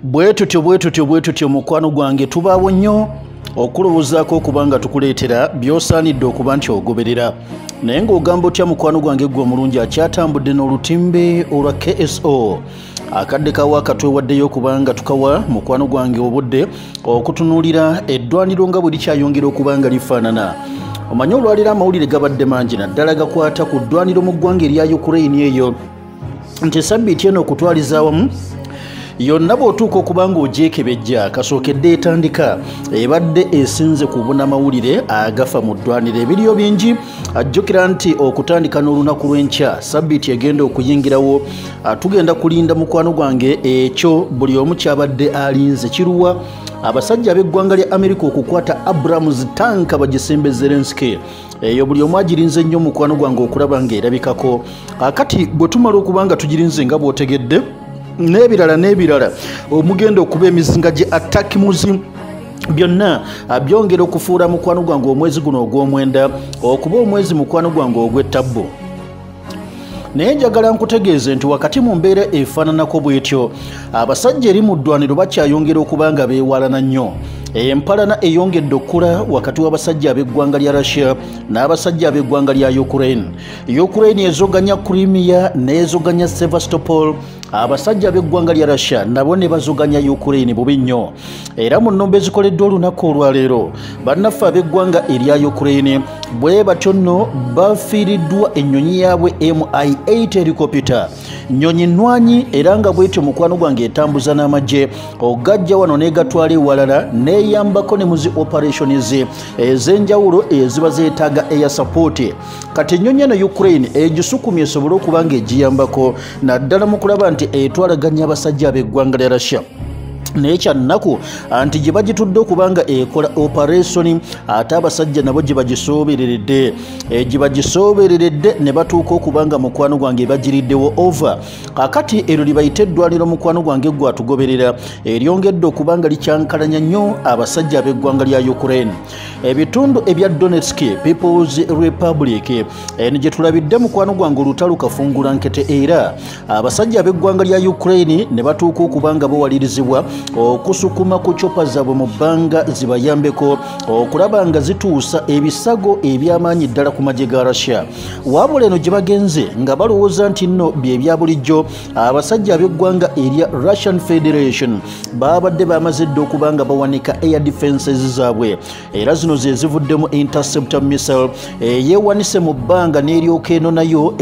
bwetutyo mukwano gwange tubaawo nnyo okulowozaako okubanga tukuleetera by'osaanidde okuba nti ogoberera naye ng'ogamba otya mukwano gwange gwe omulungi akyatambudde n'olutimbe olwa KSO akadde kawa akatwewaddeyo okubanga tukawa mukwano gwange obudde okutunuulira eddwaniro nga bwe likyayongera okubanga lifaanana. Omanyi olwaliro amawulire gabadde mangi naddala gakwata ku ddwaniro mu ggwanga erya Ukraine eyo nti sabbiiti eno okutwaliza awamu yonna bw'otuuka okubanga ogyekebejja kasookedde etandika ebadde esinze kubuna mawulire agafa mu ddwaniro ebiriyo bingi. Ajjukira nti okutandika n'olunaku lw'enkya sabbiiti egenda okuyingirawo tugenda kulinda mukwano gwange ekyo buli omu kyabadde alinze kiruwa abasajja ab'eggwanga lya Amerika okukwata Abrams tanka bagisembe Zelensky eyo buli omu agirinze nnyo mukwano gwange okulaba ng'erabikako kati bwe tumala okubanga tugirinze nga bw'otegedde n'ebirala omugenda okuba emizinga gye attaki muzi byonna byongera okufuula mukwano gwange omwezi guno ogw'omwenda okuba omwezi mukwano gwange ogw'ettabbo. Naye njagala nkutegeeze nti wakati mu mbeera efaananako bw'etyo abasajja eri mu ddwaniro bakyayongera okuba nga beewalana nnyo. Empalana eyongedde okkula wakati w'abasajja ab'eggwanga lya Russia n'abasajja ab'eggwanga lya Ukraine. Ukraine ezoganya Crimea n'ezoganya Sevastopol, abasajja ab'eggwanga lya Russia nabo ne bazoganya Ukraine bubi nnyo. Era mu nnombe ezikoleddwa olunaku olwaleero bannaffe ab'eggwanga erya Ukraine bwe batyo nno bafiiriddwa ennyonyi yaabwe MI8 helicopter, nnyonyi nnwanyi era nga bw'etyo mukwano gwange etambuza n'amagye ogajja wano n'egatwala ewalala n'eyambako ne muzi operations ez'enjawulo eziba zeetaaga air support. Kati ennyonyi eno Ukraine egisukumye esobole okuba nga egiyambako naddala mu kulaba nti etwalaganya abasajja ab'eggwanga lya Russia. Naye kyannaku anti gye bagitudde okubanga ekola operation ate abasajja nabo gye bagisoobereredde ne batuuka okubanga mukwano gwange bagiriddewo over. Kakati ero libayite eddwaniro mukwano gwange gwe atugoberera eryongedde okubanga likyankalanya nnyo abasajja ab'eggwanga lya Ukraine. Ebitundu ebya Donetsk People's Republic eno gye tulabidde mukwano gwange olutalo kafungula nkete era abasajja ab'eggwanga lya Ukraine ne batuuka okubanga bawalirizibwa okusukuma ku chopa zaabwe mu bbanga zibayambeko okulaba nga zituusa ebisago eby'amaanyi ddala ku magye ga Russia. Wabula eno gye bagenze nga balowooza nti nno bye bya bulijjo abasajja ab'eggwanga erya Russian Federation babadde bamaze dda okubanga bawanika air defenses zaabwe era zino ze zivuddemu interceptor missile yeewanise mu bbanga n'eryoka eno nayo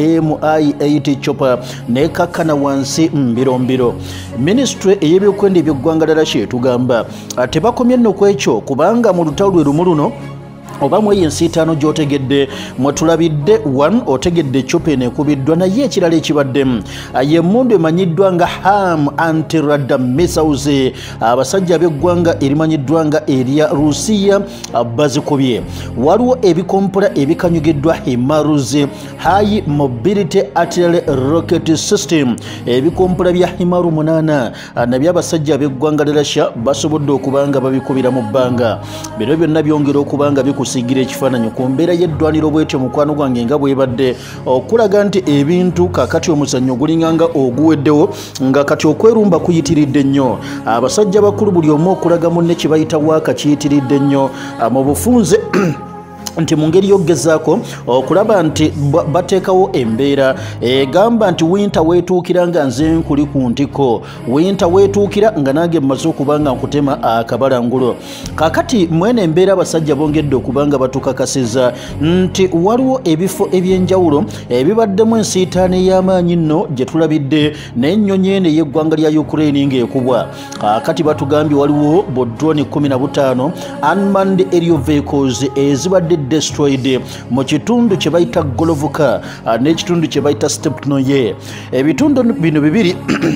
MI8 chopper n'ekakkana wansi mbirombiro. Ministry ey'ebyokwenda eby'eggwanga lya Russia etugamba tebakomye nno ku ekyo kubanga mu lutalo lwe lumu luno oba mu ensi ttaano gy'otegedde mwe tulabidde 1 otegedde chopa eno ekubiddwa naye ekirala ekibaddemu y'emmundu emanyiddwa nga HAM anti-radar missiles abasajja ab'eggwanga erimanyiddwa nga erya Rusiya bazikubye. Waliwo ebikompula ebikanyugiddwa HIMARS High Mobility Artillery Rocket System ebikompula bya HIMARS 8 nabyo abasajja ab'eggwanga lya Russia basobodde okubanga babikubira mu bbanga. Bino byonna byongera okubanga sigira ekifaananyi ku mbeera y'eddwaniro bw'etyo mukwano gwange nga bwebadde okulaga nti ebintu kakati omuzannyo gulinganga oguweddewo nga kati okwerumba kuyitiridde nnyo. Abasajja bakulu buli omu okulaga munne kye bayita waaka kiyitiridde nnyo mu bufunze nti mu ngeri y'okgezaako okulaba nti bateekawo embeera egamba nti winter weetuukira nga nze nkuli ku ntiko, winter weetuukira nga nange mmaze okubanga nkutema akabalangulo. Kakati mwene embeera abasajja bongedde okubanga batukakasiza nti waliwo ebifo eby'enjawulo ebibaddemu ensiitaano ey'amaanyi nno gye tulabidde n'ennyonyi eno ey'eggwanga lya Ukraine ng'ekubwa. Kakati batugambye waliwo bodroni 15 unmanned aerial vehicles ezibadde destroyed mu kitundu kye bayita Golovka n'ekitundu kye bayita Stepnoye. Ebitundu bino bibiri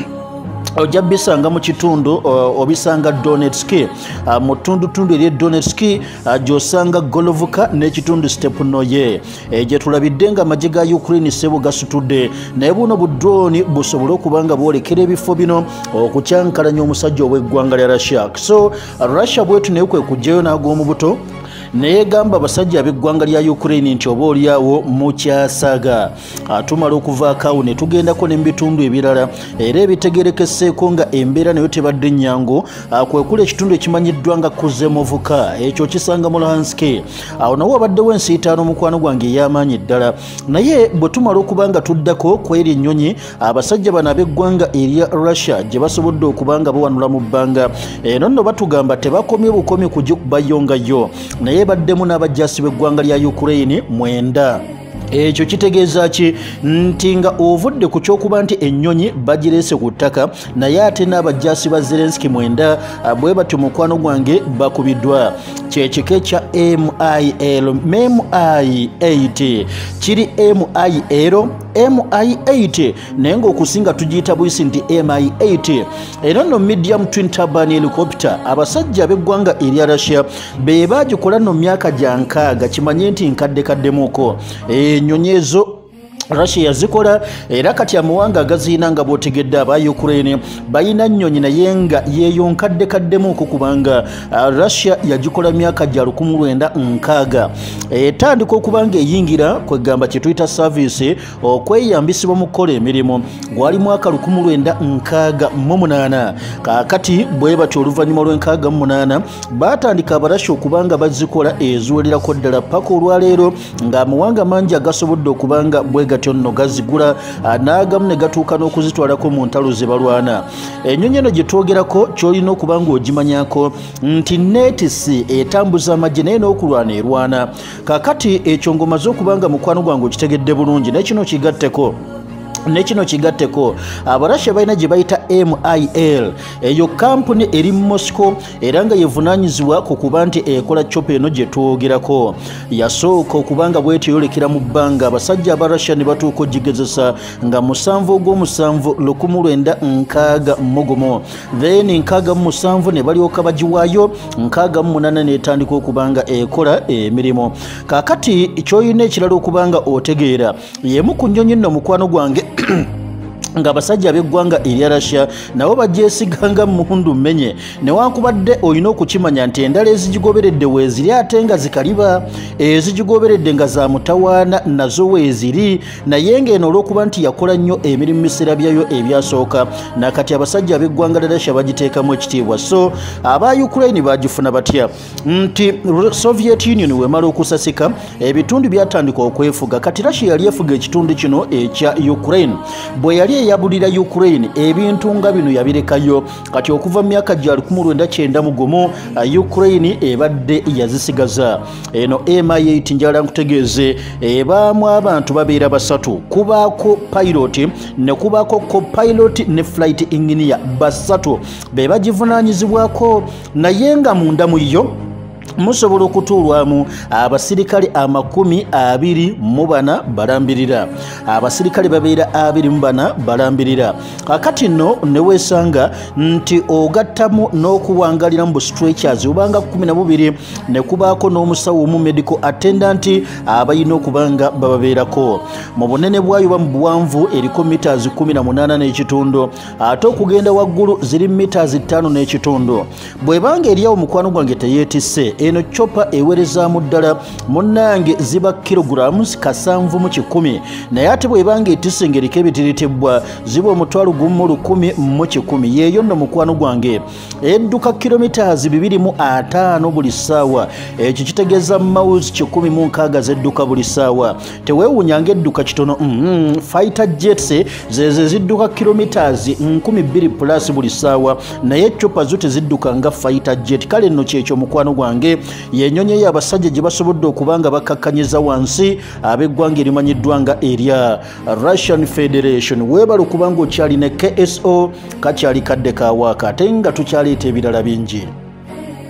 ojja bisanga mu kitundu obisanga Donetsk mu tundu eri Donetsk gy'osanga Golovka n'ekitundu Stepnoye gye tulabidde nga amagye ga Ukraine sebo gasutudde naye buno budroni busobole okubanga bwolekera ebifo bino okukyankalanya omusajja ow'eggwanga lya Russia. So Russia bwetu naye kwe kujjayo n'ag'omu buto negamba abasajja ab'eggwanga lya Ukraine nti oba oliawo mukyasaga. Atumala okuvaako awo ne tugendako ne mu bitundu ebirala era ebitegerekeseeko nga embeera nayo tebadde nnyangu. Kwekula ekitundu ekimanyiddwa nga Kuzemovuka, ekyo kisanga mu Luhansk. Awo nawo wabaddewo ensiitaano mukwano gwange ey'amaanyi ddala, naye bwe tumala okuba nga tuddako kweri ennyonyi abasajja bano ab'eggwanga erya Russia gye basobodde okuba nga bawanula mu bbanga eno nno batugamba tebakomye bukomi kubayongayo, naye baddemu n'abajaasi b'eggwanga lya Ukraine 9. Ekyo kitegeeza ki? Nti nga ovudde ku kyokuba nti ennyonyi bagireese ku ttaka, naye ate n'abajaasi ba Zelensky 9 bwe batyo mukwano gwange bakubiddwa. Kyekika kya MI8 kiri MI8 naye ng'okusinga tugiyita buyisi nti MI8. Eno nno medium twin turbine helicopter abasajja ab'eggwanga erya Russia be bagikola nno myaka gya 6, kimanye nti nkadde-kaddemuko. Ennyonyi ezo Russia yazikola era kati amawanga agaziina nga bwotegedde aba Ukraine bayina nnyonyi naye nga yeeyo nkadde-kaddemu kubanga Russia yagikola myaka gya 1960. Etandika okuba nga eyingira kwegamba kye tuyita service okweyambisibwa mu kukola emirimu gwali mwaka 1968. Kaakati bwe batyo oluvannyuma lw'68 batandika Abarussia okuba nga bazikola eziwererako ddala paka olwaleero ng'amawanga mangi agasobodde okuba nga bwe gatyo nno gazigula n'agamu ne gatuuka n'okuzitwalako mu ntalo ze balwana. Ennyonyi eno gye twogerako ky'olina okuba ng'ogimanyako nti netisi etambuza amagye naye n'okulwana erwana. Kaakati ekyo ngomaze okuba nga mukwano gwange okitegedde bulungi nekino kigatteko Abarussia balina gye bayita MIL, eyo kampuni eri mu Moscow era nga yevunaanyizibwa ku kuba nti ekola chopa eno gye twogerako. Yasooka okuba nga bwetyo yolekera mu bbanga abasajja Abarussia ne batuuka ogigezesa nga 7 Ogw'omusanvu 1961, then 67 ne balyoka bagiwaayo, 68 n'etandika okuba nga ekola emirimu. Kaakati ky'olina ekirala okuba nga otegeera yemu ku nnyonyi nno mukwano gwange nga abasajja ab'eggwanga erya Russia nabo bagyesiganga mundu mmenye, newankubadde olina okukimanya nti endala ezigigoberedde weeziri ate nga zikaliba, ezigigoberedde nga za mutawaana nazo weeziri, naye ng'eno olw'okuba nti yakola nnyo emirimu biseera byayo ebyasooka nakati abasajja ab'eggwanga lya Russia bagiteekamu ekitiibwa. So aba Ukraine bagifuna batya? Nti Soviet Union wemala okusasika ebitundu byatandika okwefuga, kati Russia yali efuga ekitundu kino ekya Ukraine. Bwe yali yabulira Ukraine ebintu nga bino yabirekayo, kati okuva mu myaka gya 1991 Ukraine ebadde yazisigaza. Eno MI8 njala nkutegeeze ebaamu abantu babeera basatu, kubaako pilot ne kubaako co-pilot ne flight engineer basatu be bagivunaanyizibwako, naye nga munda mu yo musobola okutuulwamu abasirikale 24 balambirira. Abasirikale babeera 24 balambirira. Kakati nno ne weesanga nti ogattamu n'okuwangalira mu stretchers obanga 12 ne kubaako n'omusawo mu medical attendant abayina okuba nga bababeerako. Mu bunene bwayo ba mu buwanvu eriko meters 18 n'ekitundu, ate okugenda waggulu ziri meters 5 n'ekitundu. Bwebanga eriawo mukwano gwange teyeetisse eno chopa ewerezaamu ddala munnange ziba kilograms 7 mu 100, naye ate bwebanga etisse ng'eriko ebitiritibwa ziba 1,100 mu 100. Yeeyo nno mukwano gwange edduka kilometers 205 buli ssaawa, ekyo kitegeeza miles 160 z'edduka buli ssaawa. Teweewuunyanga edduka kitono, fighter jets zeze zidduka kilometers 2000 plus buli ssaawa, naye chopa zo tezidduka nga fighter jet. Kale nno kyekyo mukwano gwange yennyonyi y'abasajja gye basobodde okuba nga bakakkanyiza wansi ab'eggwanga erimanyiddwa nga erya Russian Federation. Weebala okuba ng'okyali ne KSO kakyali kadde kawaaka ate nga tukyaleeta ebirala bingi.